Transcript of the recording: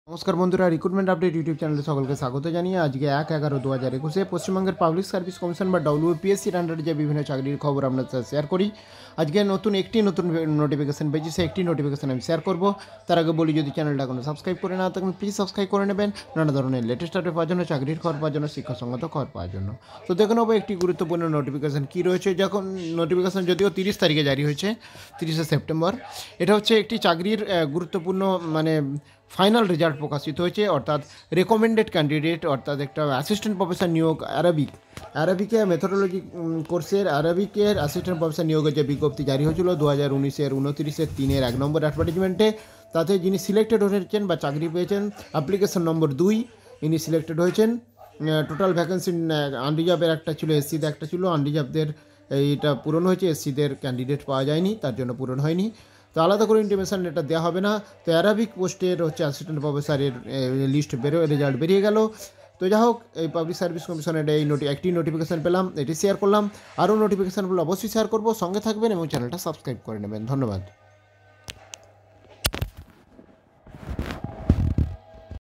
নমস্কার বন্ধুরা, recruitment update YouTube চ্যানেলে সকলকে স্বাগত জানিয়ে আজকে 1/11/2021 পশ্চিমবঙ্গের পাবলিক সার্ভিস কমিশন বা ডব্লিউপিএসসির আন্ডারে যে বিভিন্ন চাকরির খবর আপনার সাথে শেয়ার করি। আজকে নতুন নোটিফিকেশন পেয়েছি, সেই একটি নোটিফিকেশন আমি শেয়ার করব। তার আগে বলি, যদি চ্যানেলটা এখনো সাবস্ক্রাইব করে না থাকেন প্লিজ সাবস্ক্রাইব করে নেবেন, নানা ধরনের লেটেস্ট আপডেট পাওয়ার জন্য, চাকরির খবর পাওয়ার জন্য, শিক্ষাসঙ্গত খবর পাওয়ার জন্য। তো দেখে নেবো একটি গুরুত্বপূর্ণ নোটিফিকেশন কী রয়েছে। যখন নোটিফিকেশন যদিও 30 তারিখে জারি হয়েছে, 30শে সেপ্টেম্বর। এটা হচ্ছে একটি চাকরির গুরুত্বপূর্ণ ফাইনাল রেজাল্ট প্রকাশিত হয়েছে, অর্থাৎ রেকমেন্ডেড ক্যান্ডিডেট, অর্থাৎ একটা অ্যাসিস্ট্যান্ট প্রফেসর নিয়োগ অ্যারাবিকের মেথোডোলজি কোর্সের অ্যারাবিকের অ্যাসিস্ট্যান্ট প্রফেসর নিয়োগের যে বিজ্ঞপ্তি জারি হয়েছিল 2019-এর 29-3-এর 1 নম্বর অ্যাডভার্টাইজমেন্টে, তাতে যিনি সিলেক্টেড হয়েছেন বা চাকরি পেয়েছেন অ্যাপ্লিকেশন নম্বর 2, ইনি সিলেক্টেড হয়েছেন। টোটাল ভ্যাকেন্সি আনরিজার্ভের একটা ছিল, এসসিতে একটা ছিল। আনরিজার্ভদের এইটা পূরণ হয়েছে, এসসিদের ক্যান্ডিডেট পাওয়া যায়নি, তার জন্য পূরণ হয়নি। তো আলাদা করে ইন্টিমেশন এটা দেওয়া হবে না। তো অ্যারাবিক পোস্টের হচ্ছে অ্যাসিস্ট্যান্ট প্রফেসরের লিস্ট রেজাল্ট বেরিয়ে গেল। তো যাই হোক, এই পাবলিক সার্ভিস কমিশনের একটি নোটিফিকেশান পেলাম, এটি শেয়ার করলাম। আরও নোটিফিকেশানগুলো অবশ্যই শেয়ার করবো, সঙ্গে থাকবেন এবং চ্যানেলটা সাবস্ক্রাইব করে নেবেন। ধন্যবাদ।